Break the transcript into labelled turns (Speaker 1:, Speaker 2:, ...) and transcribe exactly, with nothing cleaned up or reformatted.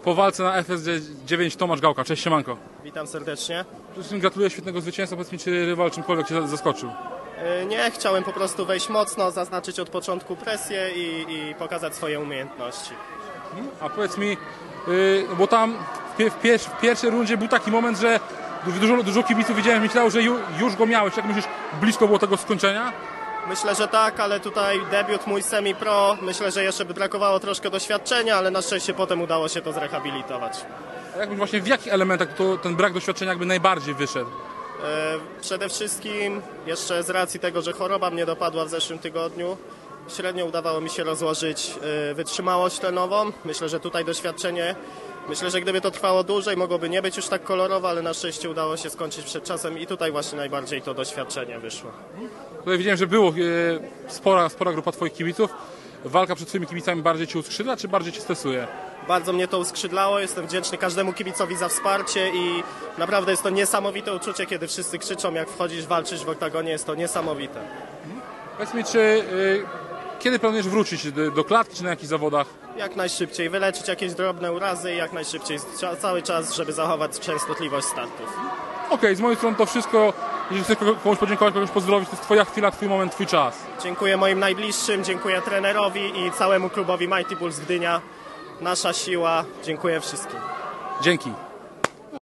Speaker 1: Po walce na F S D dziewięć Tomasz Gałka. Cześć, siemanko.
Speaker 2: Witam serdecznie.
Speaker 1: Przede wszystkim gratuluję świetnego zwycięstwa. Powiedz mi, czy rywal czymkolwiek cię zaskoczył?
Speaker 2: Nie, chciałem po prostu wejść mocno, zaznaczyć od początku presję i, i pokazać swoje umiejętności.
Speaker 1: A powiedz mi, yy, bo tam w, pie, w, pier, w pierwszej rundzie był taki moment, że dużo, dużo kibiców widziałem, myślał, że ju, już go miałeś. Jak myślisz, blisko było tego skończenia?
Speaker 2: Myślę, że tak, ale tutaj debiut mój semi-pro. Myślę, że jeszcze by brakowało troszkę doświadczenia, ale na szczęście potem udało się to zrehabilitować.
Speaker 1: A jakbyś właśnie w jakich elementach to, ten brak doświadczenia jakby najbardziej wyszedł?
Speaker 2: Przede wszystkim jeszcze z racji tego, że choroba mnie dopadła w zeszłym tygodniu, średnio udawało mi się rozłożyć wytrzymałość tlenową. Myślę, że tutaj doświadczenie, myślę, że gdyby to trwało dłużej, mogłoby nie być już tak kolorowo, ale na szczęście udało się skończyć przed czasem i tutaj właśnie najbardziej to doświadczenie wyszło.
Speaker 1: Tutaj widziałem, że było e, spora, spora grupa twoich kibiców. Walka przed twoimi kibicami bardziej cię uskrzydla, czy bardziej cię stresuje?
Speaker 2: Bardzo mnie to uskrzydlało, jestem wdzięczny każdemu kibicowi za wsparcie i naprawdę jest to niesamowite uczucie, kiedy wszyscy krzyczą, jak wchodzisz, walczysz w oktagonie, jest to niesamowite.
Speaker 1: Powiedz mi, czy y, kiedy planujesz wrócić do, do klatki, czy na jakich zawodach?
Speaker 2: Jak najszybciej, wyleczyć jakieś drobne urazy i jak najszybciej, cały czas, żeby zachować częstotliwość startów.
Speaker 1: Okej, okay, z mojej strony to wszystko. Jeżeli chcesz komuś podziękować, kogoś pozdrowić, to jest twoja chwila, twój moment, twój czas.
Speaker 2: Dziękuję moim najbliższym, dziękuję trenerowi i całemu klubowi Mighty Bulls Gdynia. Nasza siła. Dziękuję wszystkim.
Speaker 1: Dzięki.